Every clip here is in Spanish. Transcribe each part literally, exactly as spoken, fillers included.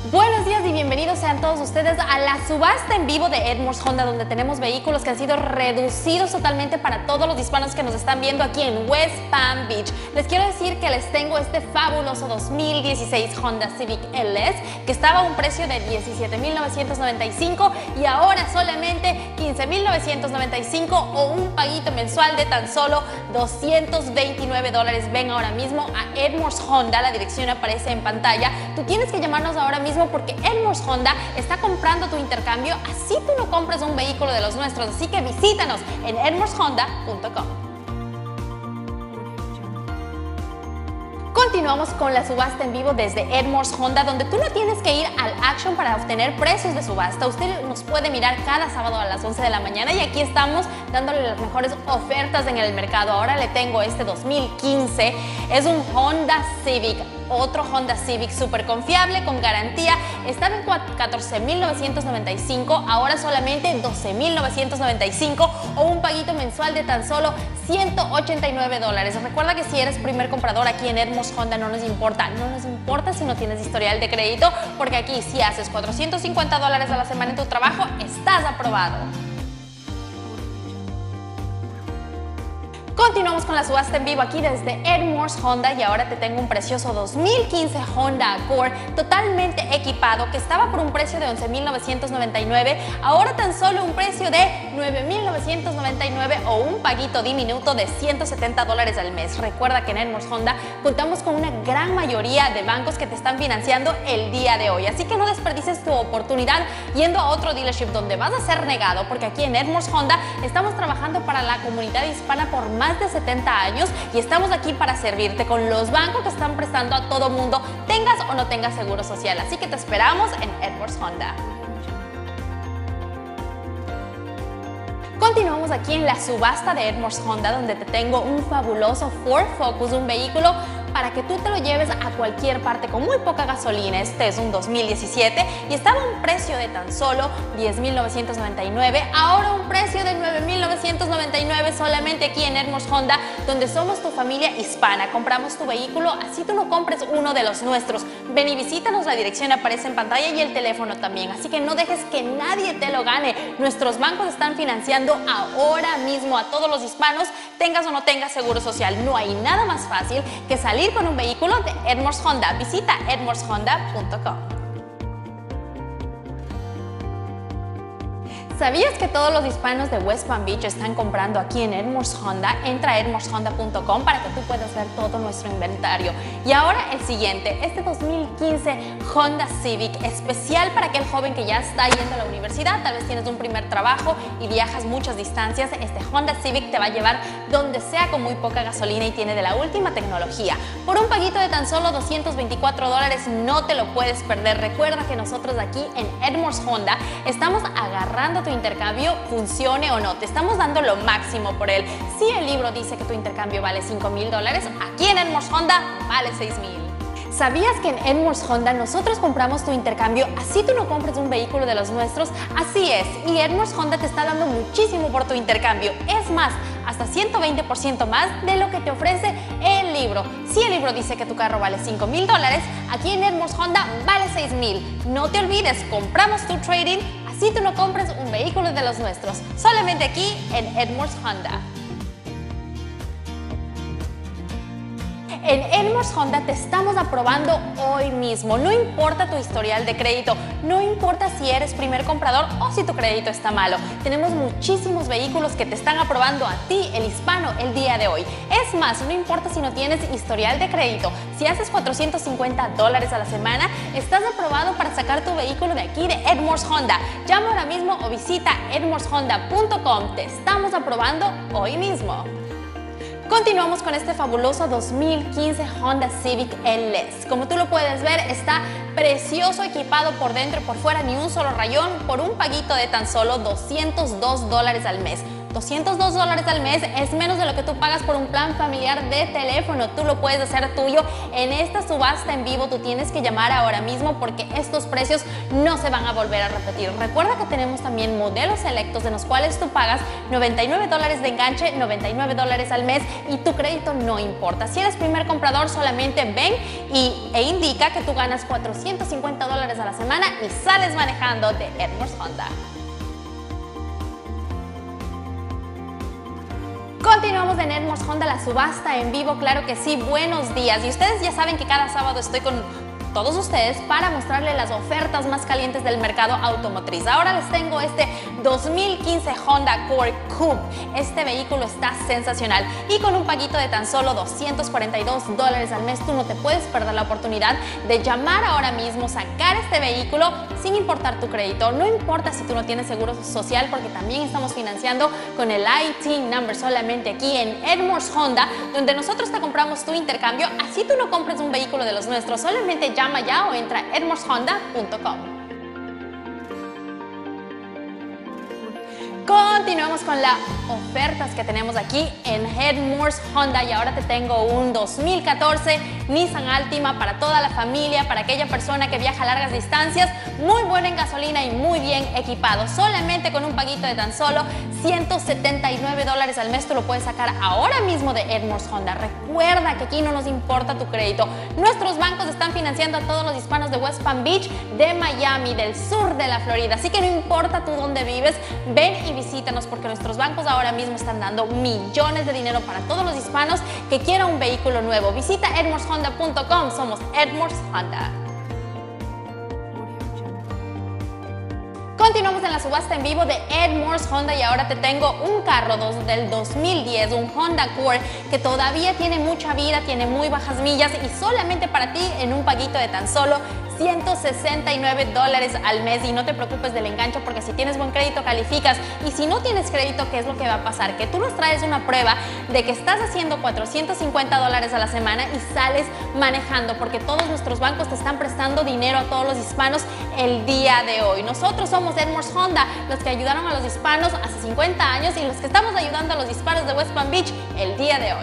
Buenos días y bienvenidos sean todos ustedes a la subasta en vivo de Edmunds Honda, donde tenemos vehículos que han sido reducidos totalmente para todos los hispanos que nos están viendo aquí en West Palm Beach. Les quiero decir que les tengo este fabuloso dos mil dieciséis Honda Civic L S que estaba a un precio de diecisiete mil novecientos noventa y cinco y ahora solamente quince mil novecientos noventa y cinco o un paguito mensual de tan solo doscientos veintinueve dólares. Ven ahora mismo a Edmunds Honda, la dirección aparece en pantalla. Tú tienes que llamarnos ahora mismo porque Edmunds Honda está comprando tu intercambio, así tú no compres un vehículo de los nuestros, así que visítanos en edmunds honda punto com. Continuamos con la subasta en vivo desde Edmunds Honda, donde tú no tienes que ir al Action para obtener precios de subasta. Usted nos puede mirar cada sábado a las once de la mañana y aquí estamos dándole las mejores ofertas en el mercado. Ahora le tengo este dos mil quince, es un Honda Civic. Otro Honda Civic súper confiable, con garantía. Estaba en catorce mil novecientos noventa y cinco, ahora solamente doce mil novecientos noventa y cinco o un paguito mensual de tan solo ciento ochenta y nueve dólares. Recuerda que si eres primer comprador aquí en Edmunds Honda no nos importa, no nos importa si no tienes historial de crédito, porque aquí si haces cuatrocientos cincuenta dólares a la semana en tu trabajo, estás aprobado. Continuamos con la subasta en vivo aquí desde Edmunds Honda y ahora te tengo un precioso dos mil quince Honda Accord totalmente equipado que estaba por un precio de once mil novecientos noventa y nueve, ahora tan solo un precio de nueve mil novecientos noventa y nueve o un paguito diminuto de ciento setenta dólares al mes. Recuerda que en Edmunds Honda contamos con una gran mayoría de bancos que te están financiando el día de hoy, así que no desperdices tu oportunidad yendo a otro dealership donde vas a ser negado, porque aquí en Edmunds Honda estamos trabajando para la comunidad hispana por más de setenta años y estamos aquí para servirte con los bancos que están prestando a todo mundo, tengas o no tengas seguro social. Así que te esperamos en Edmunds Honda. Continuamos aquí en la subasta de Edmunds Honda, donde te tengo un fabuloso Ford Focus, un vehículo para que tú te lo lleves a cualquier parte con muy poca gasolina. Este es un dos mil diecisiete y estaba a un precio de tan solo diez mil novecientos noventa y nueve, ahora un precio de nueve mil novecientos noventa y nueve solamente aquí en Edmunds Honda, donde somos tu familia hispana. Compramos tu vehículo, así tú no compres uno de los nuestros. Ven y visítanos, la dirección aparece en pantalla y el teléfono también, así que no dejes que nadie te lo gane. Nuestros bancos están financiando ahora mismo a todos los hispanos, tengas o no tengas seguro social. No hay nada más fácil que salir con un vehículo de Edmunds Honda. Visita edmunds honda punto com. ¿Sabías que todos los hispanos de West Palm Beach están comprando aquí en Edmunds Honda? Entra a edmunds honda punto com para que tú puedas ver todo nuestro inventario. Y ahora el siguiente, este dos mil quince Honda Civic, especial para aquel joven que ya está yendo a la universidad, tal vez tienes un primer trabajo y viajas muchas distancias. Este Honda Civic te va a llevar donde sea con muy poca gasolina y tiene de la última tecnología. Por un paguito de tan solo doscientos veinticuatro dólares no te lo puedes perder. Recuerda que nosotros aquí en Edmunds Honda estamos agarrando tu intercambio, funcione o no, te estamos dando lo máximo por él. Si el libro dice que tu intercambio vale cinco mil dólares, aquí en Edmunds Honda vale seis mil. ¿Sabías que en Edmunds Honda nosotros compramos tu intercambio, así tú no compres un vehículo de los nuestros? Así es, y Edmunds Honda te está dando muchísimo por tu intercambio. Es más, hasta ciento veinte por ciento más de lo que te ofrece el libro. Si el libro dice que tu carro vale cinco mil dólares, aquí en Edmunds Honda vale seis mil. No te olvides, compramos tu trading, así tú no compres un vehículo de los nuestros. Solamente aquí en Edmunds Honda. En Edmunds Honda te estamos aprobando hoy mismo. No importa tu historial de crédito, no importa si eres primer comprador o si tu crédito está malo. Tenemos muchísimos vehículos que te están aprobando a ti, el hispano, el día de hoy. Es más, no importa si no tienes historial de crédito. Si haces cuatrocientos cincuenta dólares a la semana, estás aprobado para sacar tu vehículo de aquí de Edmunds Honda. Llama ahora mismo o visita edmunds honda punto com. Te estamos aprobando hoy mismo. Continuamos con este fabuloso dos mil quince Honda Civic L S. Como tú lo puedes ver, está precioso, equipado por dentro y por fuera, ni un solo rayón, por un paguito de tan solo doscientos dos dólares al mes. doscientos dos dólares al mes es menos de lo que tú pagas por un plan familiar de teléfono. Tú lo puedes hacer tuyo en esta subasta en vivo. Tú tienes que llamar ahora mismo porque estos precios no se van a volver a repetir. Recuerda que tenemos también modelos selectos en los cuales tú pagas noventa y nueve dólares de enganche, noventa y nueve dólares al mes y tu crédito no importa. Si eres primer comprador, solamente ven y, e indica que tú ganas cuatrocientos cincuenta dólares a la semana y sales manejando de Edmunds Honda. Continuamos en Edmunds Honda, la subasta en vivo, claro que sí. Buenos días. Y ustedes ya saben que cada sábado estoy con todos ustedes para mostrarles las ofertas más calientes del mercado automotriz. Ahora les tengo este dos mil quince Honda Accord Coupe. Este vehículo está sensacional y con un paguito de tan solo doscientos cuarenta y dos dólares al mes tú no te puedes perder la oportunidad de llamar ahora mismo, sacar este vehículo sin importar tu crédito. No importa si tú no tienes seguro social, porque también estamos financiando con el I T number solamente aquí en Edmunds Honda, donde nosotros te compramos tu intercambio. Así tú no compres un vehículo de los nuestros, solamente llama ya o entra a edmunds honda punto com. Continuamos con las ofertas que tenemos aquí en Edmunds Honda y ahora te tengo un dos mil catorce Nissan Altima para toda la familia, para aquella persona que viaja a largas distancias, muy bueno en gasolina y muy bien equipado. Solamente con un paguito de tan solo ciento setenta y nueve dólares al mes tú lo puedes sacar ahora mismo de Edmunds Honda. Recuerda que aquí no nos importa tu crédito. Nuestros bancos están financiando a todos los hispanos de West Palm Beach, de Miami, del sur de la Florida. Así que no importa tú dónde vives, ven y visítanos porque nuestros bancos ahora mismo están dando millones de dinero para todos los hispanos que quieran un vehículo nuevo. Visita edmunds honda punto com. Somos Edmunds Honda. Continuamos en la subasta en vivo de Edmunds Honda y ahora te tengo un carro dos, del dos mil diez, un Honda Accord que todavía tiene mucha vida, tiene muy bajas millas y solamente para ti en un paguito de tan solo ciento sesenta y nueve dólares al mes. Y no te preocupes del enganche porque si tienes buen crédito calificas, y si no tienes crédito, ¿qué es lo que va a pasar? Que tú nos traes una prueba de que estás haciendo cuatrocientos cincuenta dólares a la semana y sales manejando, porque todos nuestros bancos te están prestando dinero a todos los hispanos el día de hoy. Nosotros somos Edmunds Honda, los que ayudaron a los hispanos hace cincuenta años y los que estamos ayudando a los hispanos de West Palm Beach el día de hoy.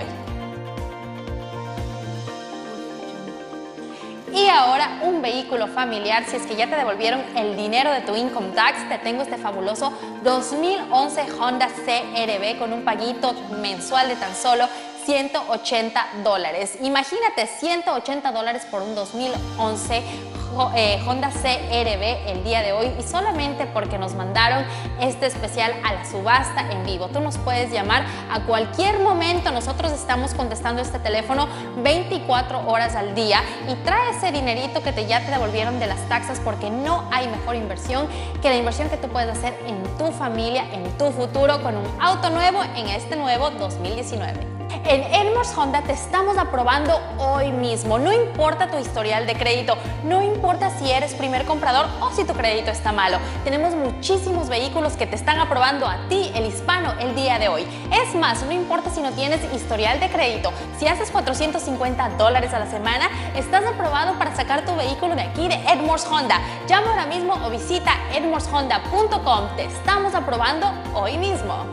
Y ahora un vehículo familiar, si es que ya te devolvieron el dinero de tu income tax, te tengo este fabuloso dos mil once Honda C R V con un paguito mensual de tan solo ciento ochenta dólares. Imagínate, ciento ochenta dólares por un dos mil once eh, Honda C R V el día de hoy, y solamente porque nos mandaron este especial a la subasta en vivo. Tú nos puedes llamar a cualquier momento, nosotros estamos contestando este teléfono veinticuatro horas al día, y trae ese dinerito que te, ya te devolvieron de las taxas, porque no hay mejor inversión que la inversión que tú puedes hacer en tu familia, en tu futuro, con un auto nuevo en este nuevo dos mil diecinueve. En Edmunds Honda te estamos aprobando hoy mismo. No importa tu historial de crédito, no importa si eres primer comprador o si tu crédito está malo. Tenemos muchísimos vehículos que te están aprobando a ti, el hispano, el día de hoy. Es más, no importa si no tienes historial de crédito. Si haces cuatrocientos cincuenta dólares a la semana, estás aprobado para sacar tu vehículo de aquí, de Edmunds Honda. Llama ahora mismo o visita edmunds honda punto com. Te estamos aprobando hoy mismo.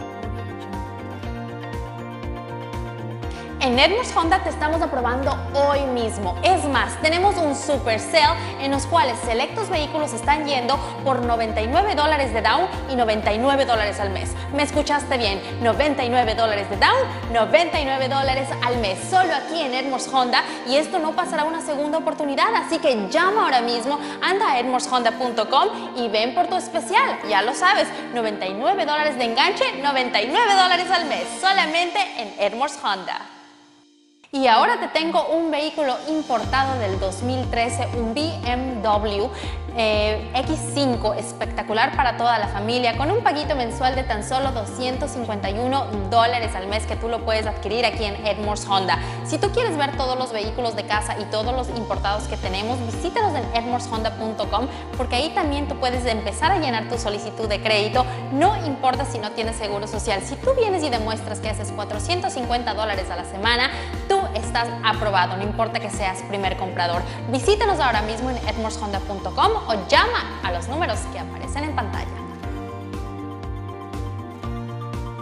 En Edmunds Honda te estamos aprobando hoy mismo. Es más, tenemos un super sale en los cuales selectos vehículos están yendo por noventa y nueve dólares de down y noventa y nueve dólares al mes. ¿Me escuchaste bien? noventa y nueve dólares de down, noventa y nueve dólares al mes. Solo aquí en Edmunds Honda, y esto no pasará una segunda oportunidad. Así que llama ahora mismo, anda a edmunds honda punto com y ven por tu especial. Ya lo sabes, noventa y nueve dólares de enganche, noventa y nueve dólares al mes. Solamente en Edmunds Honda. Y ahora te tengo un vehículo importado del dos mil trece, un B M W eh, X cinco, espectacular para toda la familia, con un paguito mensual de tan solo doscientos cincuenta y uno dólares al mes, que tú lo puedes adquirir aquí en Edmunds Honda. Si tú quieres ver todos los vehículos de casa y todos los importados que tenemos, visítanos en edmunds honda punto com, porque ahí también tú puedes empezar a llenar tu solicitud de crédito. No importa si no tienes seguro social. Si tú vienes y demuestras que haces cuatrocientos cincuenta dólares a la semana, tú estás aprobado, no importa que seas primer comprador. Visítanos ahora mismo en edmunds honda punto com o llama a los números que aparecen en pantalla.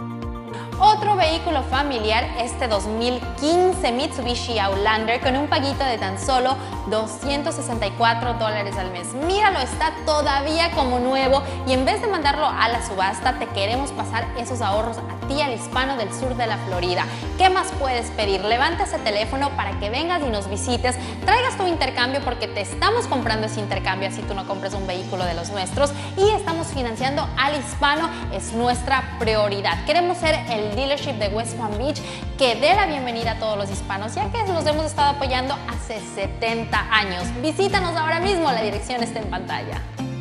Otro vehículo familiar, este dos mil quince Mitsubishi Outlander con un paguito de tan solo doscientos sesenta y cuatro dólares al mes. Míralo, está todavía como nuevo y en vez de mandarlo a la subasta, te queremos pasar esos ahorros a ti, al hispano del sur de la Florida. ¿Qué más puedes pedir? Levanta ese teléfono para que vengas y nos visites, traigas tu intercambio porque te estamos comprando ese intercambio así tú no compres un vehículo de los nuestros y estamos financiando al hispano, es nuestra prioridad. Queremos ser el dealership de West Palm Beach que dé la bienvenida a todos los hispanos, ya que los hemos estado apoyando hace setenta años. Visítanos ahora mismo, la dirección está en pantalla.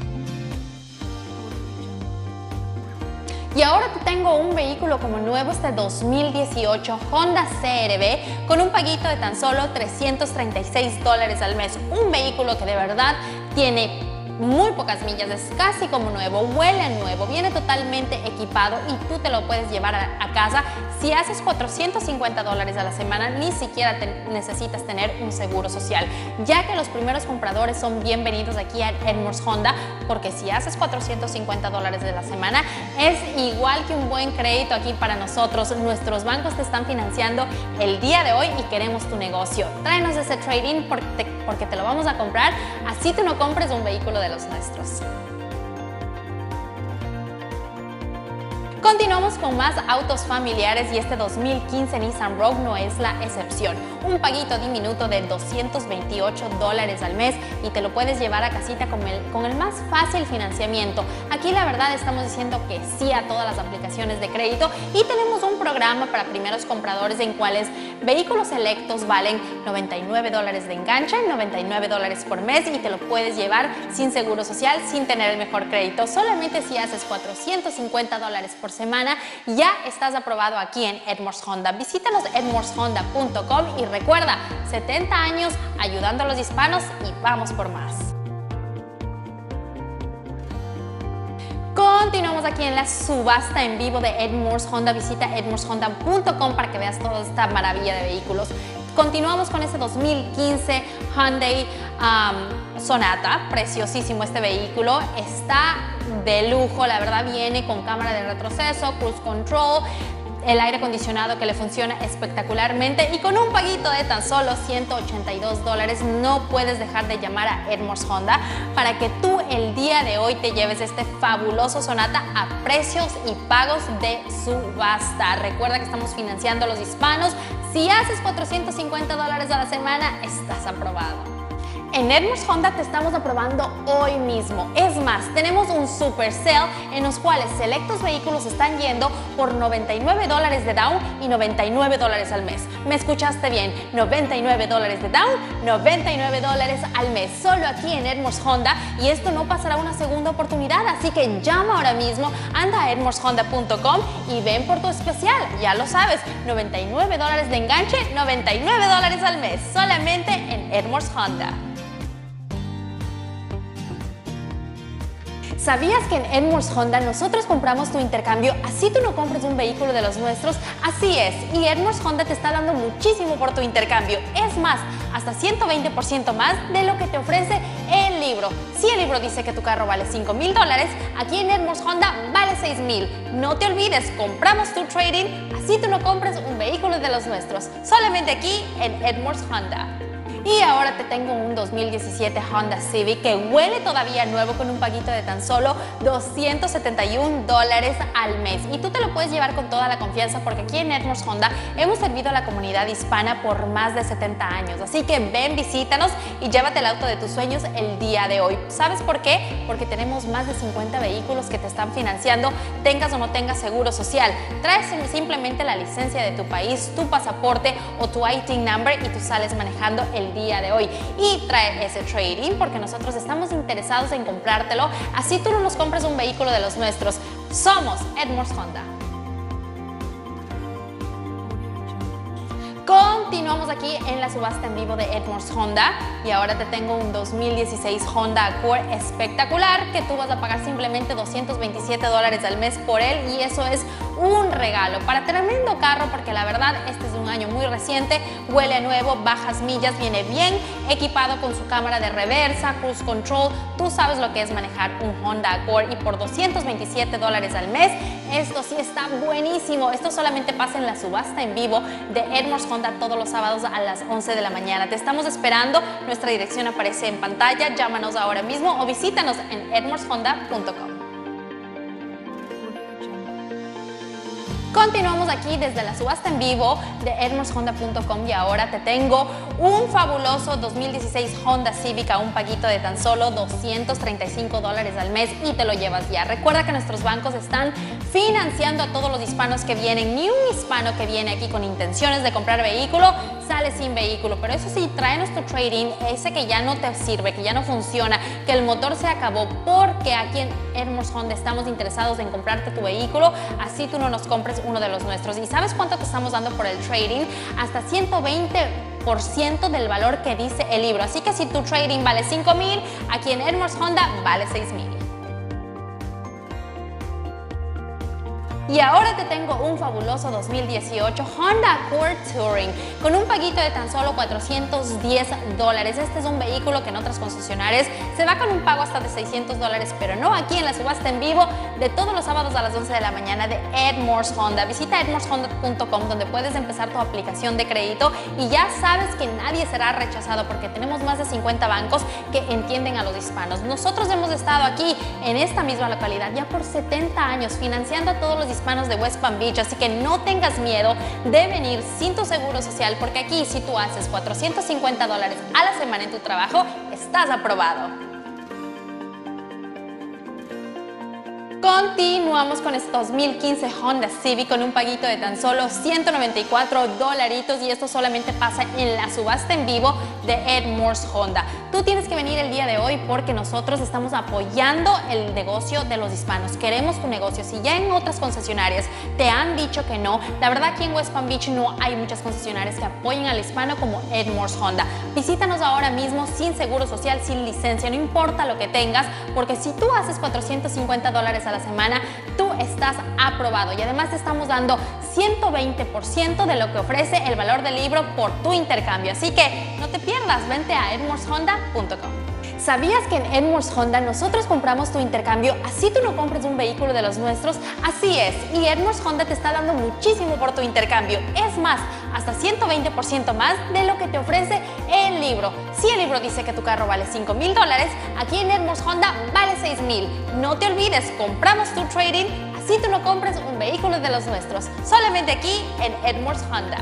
Y ahora te tengo un vehículo como nuevo, este dos mil dieciocho Honda C R V con un paguito de tan solo trescientos treinta y seis dólares al mes. Un vehículo que de verdad tiene muy pocas millas, es casi como nuevo, huele a nuevo, viene totalmente equipado y tú te lo puedes llevar a, a casa. Si haces cuatrocientos cincuenta dólares a la semana, ni siquiera te necesitas tener un seguro social, ya que los primeros compradores son bienvenidos aquí a Edmunds Honda, porque si haces cuatrocientos cincuenta dólares de la semana, es igual que un buen crédito aquí para nosotros. Nuestros bancos te están financiando el día de hoy y queremos tu negocio. Tráenos ese trading porque te, porque te lo vamos a comprar, así tú no compres un vehículo de los nuestros. Continuamos con más autos familiares y este dos mil quince Nissan Rogue no es la excepción. Un paguito diminuto de doscientos veintiocho dólares al mes y te lo puedes llevar a casita con el, con el más fácil financiamiento. Aquí la verdad estamos diciendo que sí a todas las aplicaciones de crédito y tenemos un programa para primeros compradores en cuales vehículos selectos valen noventa y nueve dólares de enganche, noventa y nueve dólares por mes y te lo puedes llevar sin seguro social, sin tener el mejor crédito. Solamente si haces cuatrocientos cincuenta dólares por semana ya estás aprobado aquí en Edmunds Honda. Visítanos edmunds honda punto com y recuerda, setenta años ayudando a los hispanos y vamos por más. Continuamos aquí en la subasta en vivo de Edmunds Honda. Visita edmunds honda punto com para que veas toda esta maravilla de vehículos. Continuamos con este dos mil quince Hyundai um, Sonata, preciosísimo este vehículo, está de lujo, la verdad viene con cámara de retroceso, cruise control, el aire acondicionado que le funciona espectacularmente y con un paguito de tan solo ciento ochenta y dos dólares no puedes dejar de llamar a Edmunds Honda para que tú el día de hoy te lleves este fabuloso Sonata a precios y pagos de subasta. Recuerda que estamos financiando a los hispanos. Si haces cuatrocientos cincuenta dólares a la semana, estás aprobado. En Edmunds Honda te estamos aprobando hoy mismo. Es más, tenemos un super sale en los cuales selectos vehículos están yendo por noventa y nueve dólares de down y noventa y nueve dólares al mes. ¿Me escuchaste bien? noventa y nueve dólares de down, noventa y nueve dólares al mes. Solo aquí en Edmunds Honda y esto no pasará una segunda oportunidad. Así que llama ahora mismo, anda a edmunds honda punto com y ven por tu especial. Ya lo sabes, noventa y nueve dólares de enganche, noventa y nueve dólares al mes. Solamente en Edmunds Honda. ¿Sabías que en Edmunds Honda nosotros compramos tu intercambio así tú no compres un vehículo de los nuestros? Así es, y Edmunds Honda te está dando muchísimo por tu intercambio. Es más, hasta ciento veinte por ciento más de lo que te ofrece el libro. Si el libro dice que tu carro vale cinco mil dólares, aquí en Edmunds Honda vale seis mil. No te olvides, compramos tu trading, así tú no compres un vehículo de los nuestros. Solamente aquí en Edmunds Honda. Y ahora te tengo un dos mil diecisiete Honda Civic que huele todavía nuevo con un paguito de tan solo doscientos setenta y un dólares al mes. Y tú te lo puedes llevar con toda la confianza porque aquí en Edmunds Honda hemos servido a la comunidad hispana por más de setenta años. Así que ven, visítanos y llévate el auto de tus sueños el día de hoy. ¿Sabes por qué? Porque tenemos más de cincuenta vehículos que te están financiando, tengas o no tengas seguro social. Traes simplemente la licencia de tu país, tu pasaporte o tu I T number y tú sales manejando el día de hoy. Y trae ese trading porque nosotros estamos interesados en comprártelo, así tú no nos compres un vehículo de los nuestros. Somos Edmunds Honda. Con Continuamos aquí en la subasta en vivo de Edmunds Honda y ahora te tengo un dos mil dieciséis Honda Accord espectacular que tú vas a pagar simplemente doscientos veintisiete dólares al mes por él, y eso es un regalo para tremendo carro, porque la verdad este es un año muy reciente, huele a nuevo, bajas millas, viene bien equipado con su cámara de reversa, cruise control. Tú sabes lo que es manejar un Honda Accord, y por doscientos veintisiete dólares al mes esto sí está buenísimo. Esto solamente pasa en la subasta en vivo de Edmunds Honda todos los sábados a las once de la mañana. Te estamos esperando, nuestra dirección aparece en pantalla, llámanos ahora mismo o visítanos en edmunds honda punto com. Continuamos aquí desde la subasta en vivo de edmunds honda punto com y ahora te tengo un fabuloso dos mil dieciséis Honda Civic a un paguito de tan solo doscientos treinta y cinco dólares al mes y te lo llevas ya. Recuerda que nuestros bancos están financiando a todos los hispanos que vienen. Ni un hispano que viene aquí con intenciones de comprar vehículo sale sin vehículo, pero eso sí, tráenos tu trading, ese que ya no te sirve, que ya no funciona, que el motor se acabó, porque aquí en Edmunds Honda estamos interesados en comprarte tu vehículo, así tú no nos compres uno de los nuestros. ¿Y sabes cuánto te estamos dando por el trading? Hasta ciento veinte por ciento del valor que dice el libro. Así que si tu trading vale cinco mil, aquí en Edmunds Honda vale seis mil. Y ahora te tengo un fabuloso dos mil dieciocho Honda Accord Touring con un paguito de tan solo cuatrocientos diez dólares. Este es un vehículo que en otras concesionarias se va con un pago hasta de seiscientos dólares, pero no aquí en la subasta en vivo de todos los sábados a las once de la mañana de Edmunds Honda. Visita edmunds honda punto com donde puedes empezar tu aplicación de crédito y ya sabes que nadie será rechazado, porque tenemos más de cincuenta bancos que entienden a los hispanos. Nosotros hemos estado aquí en esta misma localidad ya por setenta años financiando a todos los hispanos de West Palm Beach, así que no tengas miedo de venir sin tu seguro social, porque aquí si tú haces cuatrocientos cincuenta dólares a la semana en tu trabajo, estás aprobado. Continuamos con este dos mil quince Honda Civic con un paguito de tan solo ciento noventa y cuatro dolaritos, y esto solamente pasa en la subasta en vivo de Edmunds Honda. Tú tienes que venir el día de hoy porque nosotros estamos apoyando el negocio de los hispanos. Queremos tu negocio. Si ya en otras concesionarias te han dicho que no, la verdad aquí en West Palm Beach no hay muchas concesionarias que apoyen al hispano como Edmunds Honda. Visítanos ahora mismo sin seguro social, sin licencia, no importa lo que tengas, porque si tú haces cuatrocientos cincuenta dólares a la semana, tú estás aprobado, y además te estamos dando ciento veinte por ciento de lo que ofrece el valor del libro por tu intercambio. Así que no te pierdas, vente a edmunds honda punto com. ¿Sabías que en Edmunds Honda nosotros compramos tu intercambio, así tú no compres un vehículo de los nuestros? Así es, y Edmunds Honda te está dando muchísimo por tu intercambio. Es más, hasta ciento veinte por ciento más de lo que te ofrece el libro. Si el libro dice que tu carro vale cinco mil dólares, aquí en Edmunds Honda vale seis mil. No te olvides, compramos tu trading, así tú no compres un vehículo de los nuestros. Solamente aquí en Edmunds Honda.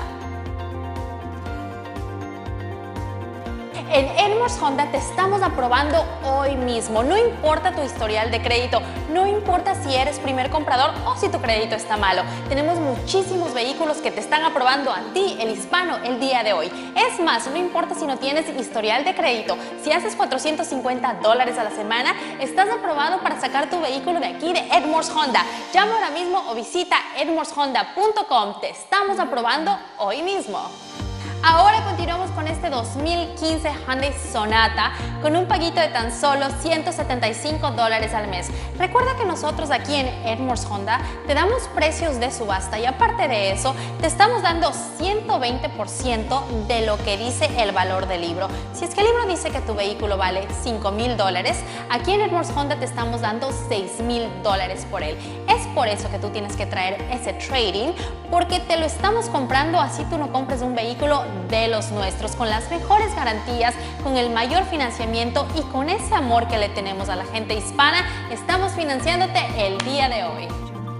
En Edmunds Honda te estamos aprobando hoy mismo. No importa tu historial de crédito, no importa si eres primer comprador o si tu crédito está malo. Tenemos muchísimos vehículos que te están aprobando a ti, el hispano, el día de hoy. Es más, no importa si no tienes historial de crédito. Si haces cuatrocientos cincuenta dólares a la semana, estás aprobado para sacar tu vehículo de aquí de Edmunds Honda. Llama ahora mismo o visita edmunds honda punto com. Te estamos aprobando hoy mismo. Ahora continuamos con este dos mil quince Hyundai Sonata con un paguito de tan solo ciento setenta y cinco dólares al mes. Recuerda que nosotros aquí en Edmunds Honda te damos precios de subasta, y aparte de eso te estamos dando ciento veinte por ciento de lo que dice el valor del libro. Si es que el libro dice que tu vehículo vale cinco mil dólares, aquí en Edmunds Honda te estamos dando seis mil dólares por él. Es por eso que tú tienes que traer ese trading, porque te lo estamos comprando, así tú no compres un vehículo de los nuestros, con las mejores garantías, con el mayor financiamiento y con ese amor que le tenemos a la gente hispana. Estamos financiándote el día de hoy.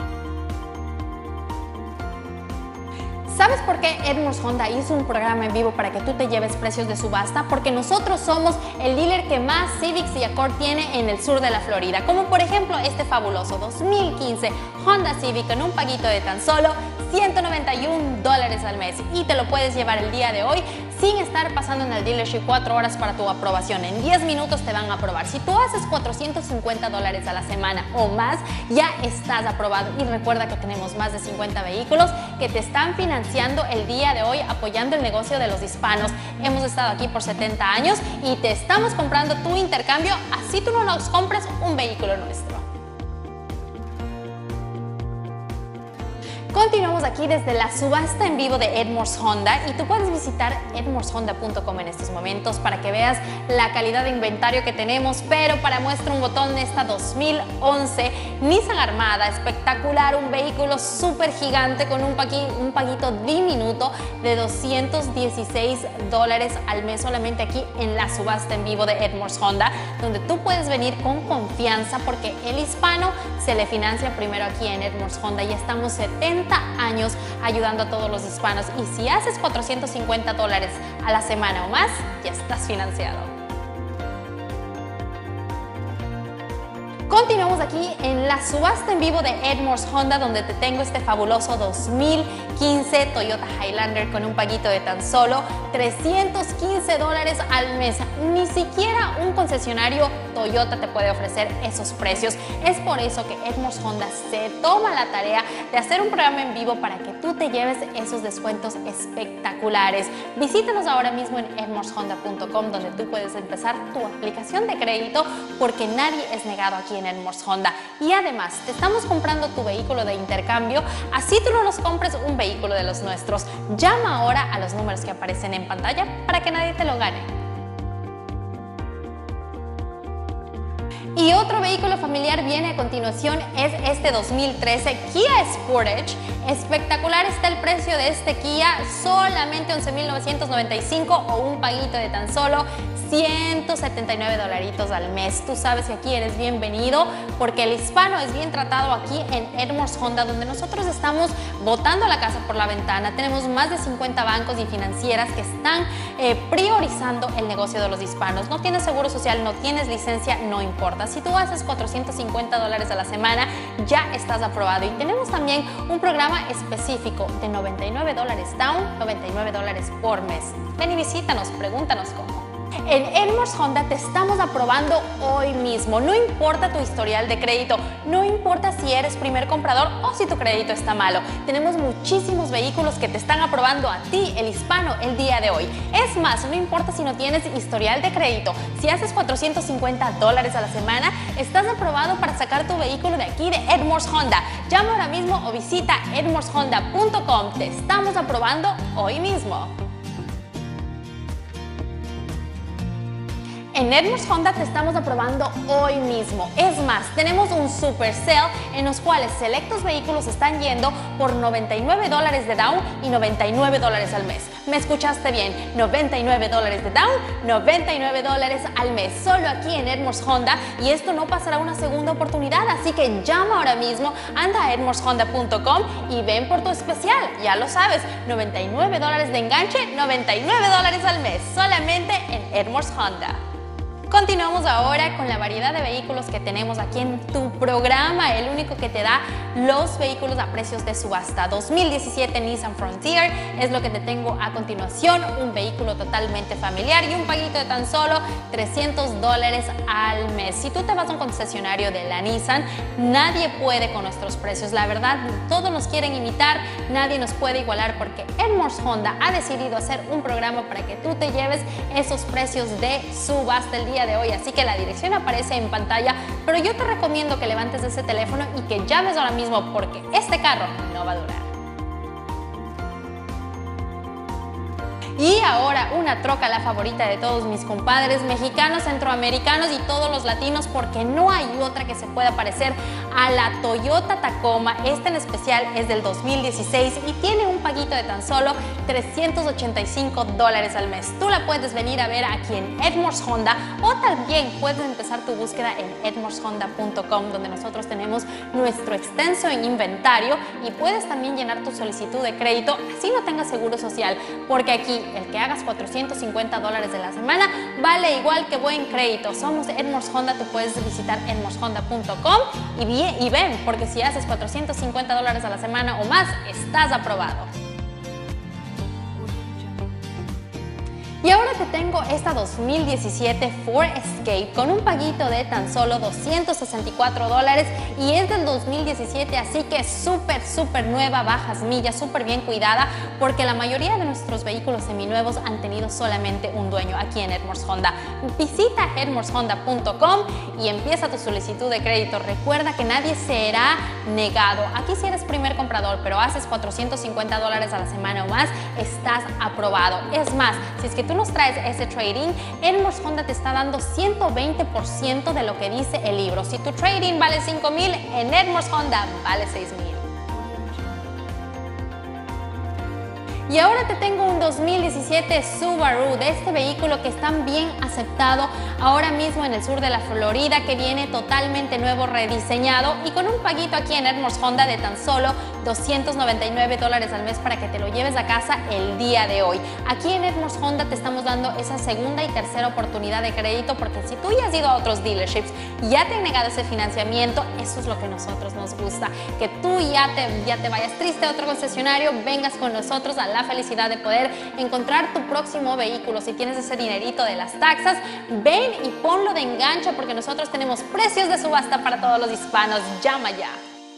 ¿Sabes por qué Edmunds Honda hizo un programa en vivo para que tú te lleves precios de subasta? Porque nosotros somos el dealer que más Civics y Accord tiene en el sur de la Florida, como por ejemplo este fabuloso dos mil quince Honda Civic con un paguito de tan solo ciento noventa y un dólares al mes, y te lo puedes llevar el día de hoy sin estar pasando en el dealership cuatro horas para tu aprobación. En diez minutos te van a aprobar. Si tú haces cuatrocientos cincuenta dólares a la semana o más, ya estás aprobado. Y recuerda que tenemos más de cincuenta vehículos que te están financiando el día de hoy, apoyando el negocio de los hispanos. Hemos estado aquí por setenta años y te estamos comprando tu intercambio, así tú no nos compres un vehículo nuestro. Continuamos aquí desde la subasta en vivo de Edmunds Honda y tú puedes visitar edmunds honda punto com en estos momentos para que veas la calidad de inventario que tenemos, pero para muestra un botón esta dos mil once Nissan Armada, espectacular, un vehículo súper gigante con un, paqui, un paguito diminuto de doscientos dieciséis dólares al mes solamente aquí en la subasta en vivo de Edmunds Honda, donde tú puedes venir con confianza porque el hispano se le financia primero aquí en Edmunds Honda y estamos setenta años ayudando a todos los hispanos, y si haces cuatrocientos cincuenta dólares a la semana o más, ya estás financiado. Continuamos aquí en la subasta en vivo de Edmunds Honda, donde te tengo este fabuloso dos mil quince Toyota Highlander con un paguito de tan solo trescientos quince dólares al mes. Ni siquiera un concesionario Toyota te puede ofrecer esos precios. Es por eso que Edmunds Honda se toma la tarea de hacer un programa en vivo para que tú te lleves esos descuentos espectaculares. Visítanos ahora mismo en edmunds honda punto com, donde tú puedes empezar tu aplicación de crédito, porque nadie es negado aquí en Edmunds Honda. Y además te estamos comprando tu vehículo de intercambio, así tú no nos compres un vehículo de los nuestros. Llama ahora a los números que aparecen en pantalla para que nadie te lo gane. Y otro vehículo familiar viene a continuación, es este dos mil trece Kia Sportage. Espectacular está el precio de este Kia, solamente once mil novecientos noventa y cinco o un paguito de tan solo ciento setenta y nueve dolaritos al mes. Tú sabes que aquí eres bienvenido porque el hispano es bien tratado aquí en Edmunds Honda, donde nosotros estamos botando la casa por la ventana. Tenemos más de cincuenta bancos y financieras que están eh, priorizando el negocio de los hispanos. No tienes seguro social, no tienes licencia, no importa. Si tú haces cuatrocientos cincuenta dólares a la semana, ya estás aprobado. Y tenemos también un programa específico de noventa y nueve dólares down, noventa y nueve dólares por mes. Ven y visítanos, pregúntanos cómo. En Edmunds Honda te estamos aprobando hoy mismo. No importa tu historial de crédito, no importa si eres primer comprador o si tu crédito está malo. Tenemos muchísimos vehículos que te están aprobando a ti, el hispano, el día de hoy. Es más, no importa si no tienes historial de crédito. Si haces cuatrocientos cincuenta dólares a la semana, estás aprobado para sacar tu vehículo de aquí de Edmunds Honda. Llama ahora mismo o visita edmunds honda punto com. Te estamos aprobando hoy mismo. En Edmunds Honda te estamos aprobando hoy mismo. Es más, tenemos un super sale en los cuales selectos vehículos están yendo por noventa y nueve dólares de down y noventa y nueve dólares al mes. ¿Me escuchaste bien? noventa y nueve dólares de down, noventa y nueve dólares al mes. Solo aquí en Edmunds Honda, y esto no pasará una segunda oportunidad, así que llama ahora mismo, anda a edmunds honda punto com y ven por tu especial. Ya lo sabes, noventa y nueve dólares de enganche, noventa y nueve dólares al mes, solamente en Edmunds Honda. Continuamos ahora con la variedad de vehículos que tenemos aquí en tu programa, el único que te da los vehículos a precios de subasta. dos mil diecisiete Nissan Frontier es lo que te tengo a continuación, un vehículo totalmente familiar y un paguito de tan solo trescientos dólares al mes. Si tú te vas a un concesionario de la Nissan, nadie puede con nuestros precios. La verdad, todos nos quieren imitar, nadie nos puede igualar, porque Edmunds Honda ha decidido hacer un programa para que tú te lleves esos precios de subasta el día de hoy. Así que la dirección aparece en pantalla, pero yo te recomiendo que levantes ese teléfono y que llames ahora mismo, porque este carro no va a durar. Y ahora una troca, la favorita de todos mis compadres mexicanos, centroamericanos y todos los latinos, porque no hay otra que se pueda parecer a la Toyota Tacoma. Esta en especial es del dos mil dieciséis y tiene un paguito de tan solo trescientos ochenta y cinco dólares al mes. Tú la puedes venir a ver aquí en Edmunds Honda, o también puedes empezar tu búsqueda en edmunds honda punto com, donde nosotros tenemos nuestro extenso inventario, y puedes también llenar tu solicitud de crédito, así no tengas seguro social, porque aquí el que hagas cuatrocientos cincuenta dólares de la semana vale igual que buen crédito. Somos Edmunds Honda, tú puedes visitar edmunds honda punto com y, y ven, porque si haces cuatrocientos cincuenta dólares a la semana o más, estás aprobado. Y ahora te tengo esta dos mil diecisiete Ford Escape con un paguito de tan solo doscientos sesenta y cuatro dólares y es del dos mil diecisiete, así que súper, súper nueva, bajas millas, súper bien cuidada, porque la mayoría de nuestros vehículos seminuevos han tenido solamente un dueño aquí en Edmunds Honda. Visita edmunds honda punto com y empieza tu solicitud de crédito. Recuerda que nadie será negado. Aquí si eres primer comprador, pero haces cuatrocientos cincuenta dólares a la semana o más, estás aprobado. Es más, si es que tú nos traes ese trading, Edmunds Honda te está dando ciento veinte por ciento de lo que dice el libro. Si tu trading vale cinco mil, en Edmunds Honda vale seis mil. Y ahora te tengo un dos mil diecisiete Subaru, de este vehículo que está bien aceptado ahora mismo en el sur de la Florida, que viene totalmente nuevo, rediseñado y con un paguito aquí en Edmunds Honda de tan solo doscientos noventa y nueve dólares al mes para que te lo lleves a casa el día de hoy. Aquí en Edmunds Honda te estamos dando esa segunda y tercera oportunidad de crédito, porque si tú ya has ido a otros dealerships, ya te han negado ese financiamiento, eso es lo que a nosotros nos gusta, que tú ya te, ya te vayas triste a otro concesionario, vengas con nosotros a la felicidad de poder encontrar tu próximo vehículo. Si tienes ese dinerito de las taxas, ven y ponlo de enganche, porque nosotros tenemos precios de subasta para todos los hispanos. Llama ya.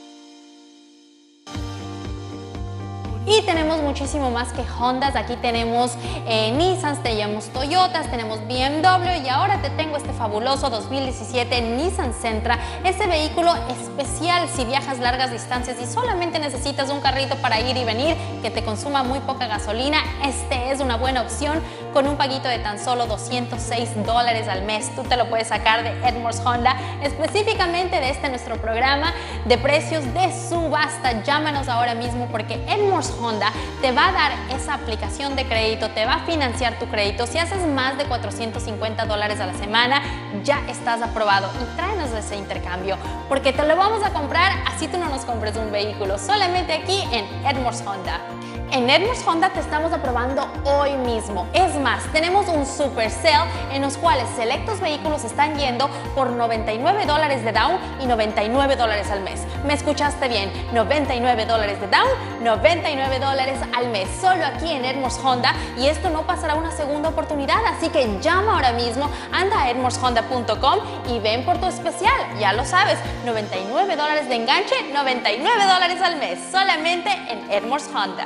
Y tenemos muchísimo más que Hondas. Aquí tenemos eh, Nissans, tenemos Toyotas, tenemos B M W y ahora te tengo este fabuloso dos mil diecisiete Nissan Sentra, ese vehículo especial si viajas largas distancias y solamente necesitas un carrito para ir y venir que te consuma muy poca gasolina. Este es una buena opción con un paguito de tan solo doscientos seis dólares al mes. Tú te lo puedes sacar de Edmunds Honda, específicamente de este nuestro programa de precios de subasta. Llámanos ahora mismo, porque Edmunds Honda te va a dar esa aplicación de crédito, te va a financiar tu crédito. Si haces más de cuatrocientos cincuenta dólares a la semana, ya estás aprobado, y tráenos ese intercambio, porque te lo vamos a comprar, así tú no nos compres un vehículo, solamente aquí en Edmunds Honda. En Edmunds Honda te estamos aprobando hoy mismo. Es más, tenemos un super sale en los cuales selectos vehículos están yendo por noventa y nueve dólares de down y noventa y nueve dólares al mes. ¿Me escuchaste bien? noventa y nueve dólares de down, noventa y nueve dólares al mes. Solo aquí en Edmunds Honda, y esto no pasará una segunda oportunidad, así que llama ahora mismo, anda a edmunds honda punto com y ven por tu especial. Ya lo sabes, noventa y nueve dólares de enganche, noventa y nueve dólares al mes, solamente en Edmunds Honda.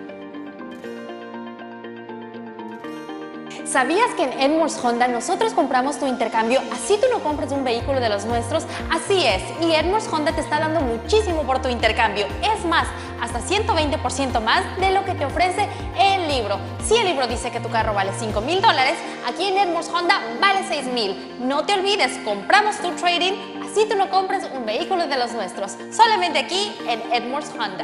¿Sabías que en Edmunds Honda nosotros compramos tu intercambio, así tú no compres un vehículo de los nuestros? Así es, y Edmunds Honda te está dando muchísimo por tu intercambio. Es más, hasta ciento veinte por ciento más de lo que te ofrece el libro. Si el libro dice que tu carro vale cinco mil dólares, aquí en Edmunds Honda vale seis mil. No te olvides, compramos tu trading, así tú no compres un vehículo de los nuestros. Solamente aquí en Edmunds Honda.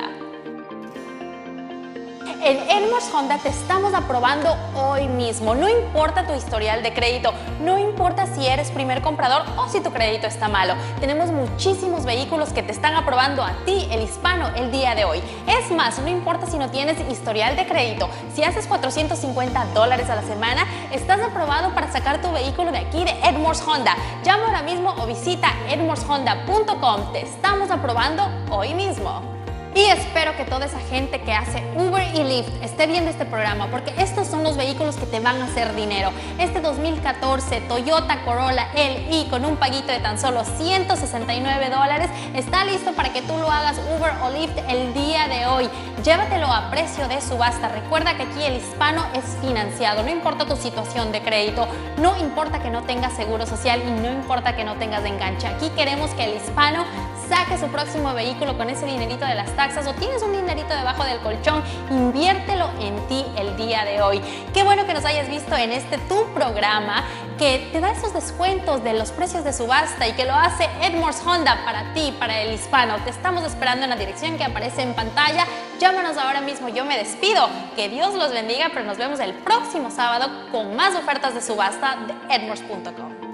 En Edmunds Honda te estamos aprobando hoy mismo. No importa tu historial de crédito, no importa si eres primer comprador o si tu crédito está malo. Tenemos muchísimos vehículos que te están aprobando a ti, el hispano, el día de hoy. Es más, no importa si no tienes historial de crédito. Si haces cuatrocientos cincuenta dólares a la semana, estás aprobado para sacar tu vehículo de aquí de Edmunds Honda. Llama ahora mismo o visita edmunds honda punto com. Te estamos aprobando hoy mismo. Y espero que toda esa gente que hace Uber y Lyft esté viendo este programa, porque estos son los vehículos que te van a hacer dinero. Este dos mil catorce Toyota Corolla L E con un paguito de tan solo ciento sesenta y nueve dólares está listo para que tú lo hagas Uber o Lyft el día de hoy. Llévatelo a precio de subasta. Recuerda que aquí el hispano es financiado, no importa tu situación de crédito, no importa que no tengas seguro social y no importa que no tengas enganche. Aquí queremos que el hispano saque su próximo vehículo con ese dinerito de las taxas, o tienes un dinerito debajo del colchón, inviértelo en ti el día de hoy. Qué bueno que nos hayas visto en este tu programa que te da esos descuentos de los precios de subasta y que lo hace Edmunds Honda para ti, para el hispano. Te estamos esperando en la dirección que aparece en pantalla. Llámanos ahora mismo. Yo me despido. Que Dios los bendiga, pero nos vemos el próximo sábado con más ofertas de subasta de edmunds punto com.